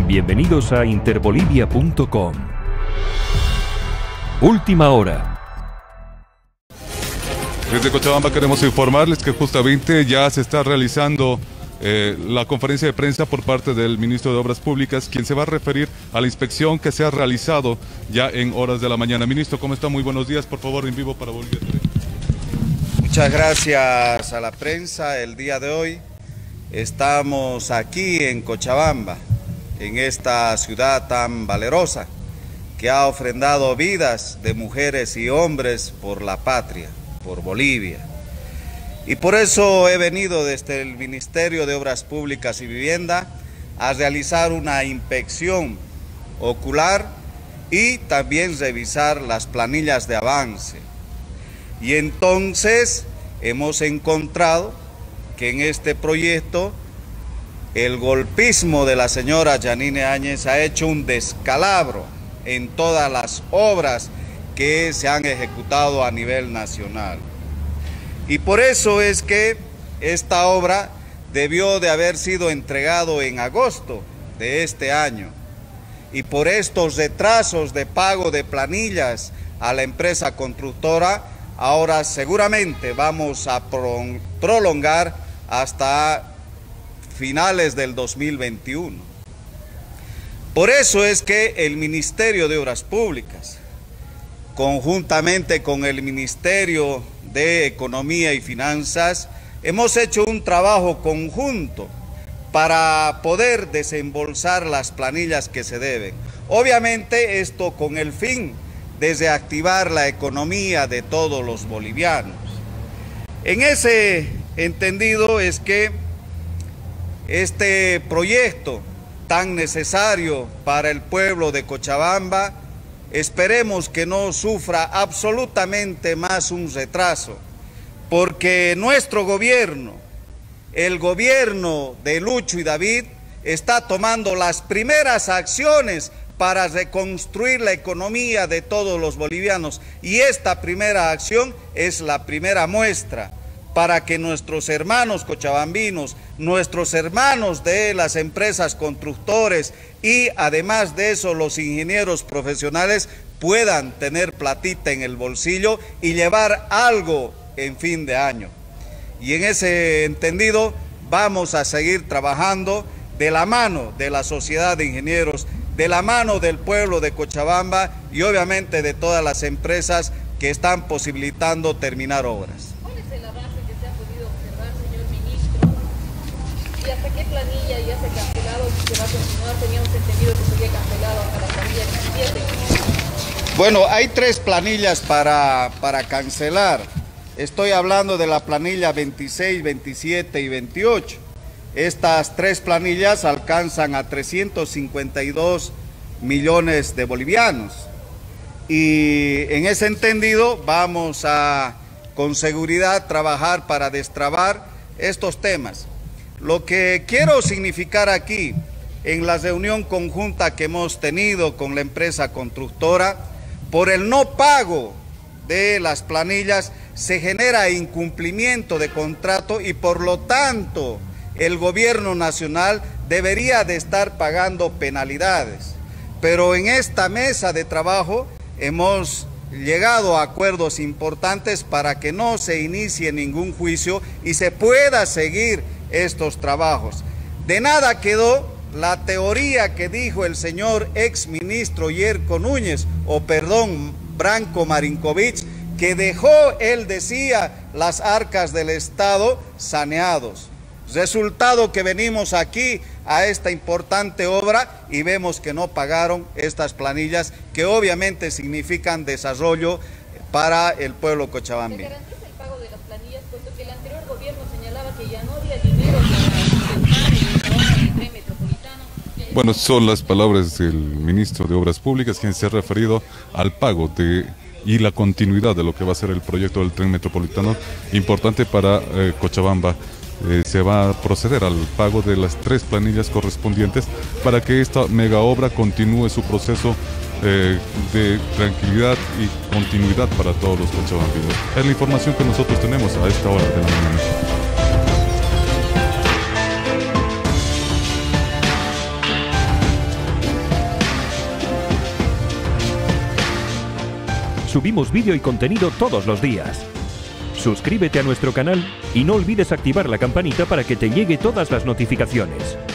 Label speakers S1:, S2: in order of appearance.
S1: Bienvenidos a interbolivia.com. Última hora.
S2: Desde Cochabamba queremos informarles que justamente ya se está realizando la conferencia de prensa por parte del ministro de Obras Públicas, quien se va a referir a la inspección que se ha realizado ya en horas de la mañana. Ministro, ¿cómo está? Muy buenos días, por favor, en vivo para Bolivia 3.
S3: Muchas gracias a la prensa. El día de hoy estamos aquí en Cochabamba, en esta ciudad tan valerosa que ha ofrendado vidas de mujeres y hombres por la patria, por Bolivia. Y por eso he venido desde el Ministerio de Obras Públicas y Vivienda a realizar una inspección ocular y también revisar las planillas de avance. Y entonces hemos encontrado que en este proyecto el golpismo de la señora Yanine Áñez ha hecho un descalabro en todas las obras que se han ejecutado a nivel nacional. Y por eso es que esta obra debió de haber sido entregado en agosto de este año. Y por estos retrasos de pago de planillas a la empresa constructora, ahora seguramente vamos a prolongar hasta finales del 2021. Por eso es que el Ministerio de Obras Públicas, conjuntamente con el Ministerio de Economía y Finanzas, hemos hecho un trabajo conjunto para poder desembolsar las planillas que se deben. Obviamente esto con el fin de reactivar la economía de todos los bolivianos. En ese entendido es que este proyecto tan necesario para el pueblo de Cochabamba, esperemos que no sufra absolutamente más un retraso, porque nuestro gobierno, el gobierno de Lucho y David, está tomando las primeras acciones para reconstruir la economía de todos los bolivianos, y esta primera acción es la primera muestra para que nuestros hermanos cochabambinos, nuestros hermanos de las empresas constructores y además de eso los ingenieros profesionales puedan tener platita en el bolsillo y llevar algo en fin de año. Y en ese entendido vamos a seguir trabajando de la mano de la sociedad de ingenieros, de la mano del pueblo de Cochabamba y obviamente de todas las empresas que están posibilitando terminar obras.
S4: ¿Y hasta qué planilla ya se ha cancelado y se va a continuar? Teníamos entendido que se había cancelado hasta la planilla 27.
S3: Bueno, hay 3 planillas para cancelar. Estoy hablando de la planilla 26, 27 y 28. Estas 3 planillas alcanzan a 352 millones de bolivianos. Y en ese entendido vamos a, con seguridad, trabajar para destrabar estos temas. Lo que quiero significar aquí, en la reunión conjunta que hemos tenido con la empresa constructora, por el no pago de las planillas se genera incumplimiento de contrato y por lo tanto el gobierno nacional debería de estar pagando penalidades. Pero en esta mesa de trabajo hemos llegado a acuerdos importantes para que no se inicie ningún juicio y se pueda seguir estos trabajos. De nada quedó la teoría que dijo el señor exministro Yerko Núñez, Branko Marinkovic, que dejó, él decía, las arcas del Estado saneados. Resultado que venimos aquí a esta importante obra y vemos que no pagaron estas planillas que obviamente significan desarrollo para el pueblo cochabambino.
S4: ¿Se garantiza el pago de las planillas, puesto que el anterior gobierno señalaba que ya no había dinero para el tren metropolitano?
S2: Bueno, son las palabras del ministro de Obras Públicas, quien se ha referido al pago y la continuidad de lo que va a ser el proyecto del tren metropolitano, importante para Cochabamba. Se va a proceder al pago de las 3 planillas correspondientes para que esta mega obra continúe su proceso de tranquilidad y continuidad para todos los cochabambinos. Es la información que nosotros tenemos a esta hora de la mañana.
S1: Subimos vídeo y contenido todos los días. Suscríbete a nuestro canal y no olvides activar la campanita para que te llegue todas las notificaciones.